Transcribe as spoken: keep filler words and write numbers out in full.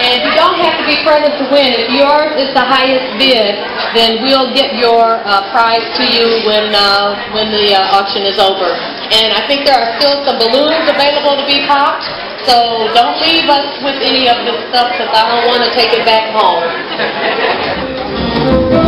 And you don't have to be present to win. If yours is the highest bid, then we'll get your uh, prize to you when uh, when the uh, auction is over. And I think there are still some balloons available to be popped, so don't leave us with any of this stuff because I don't want to take it back home.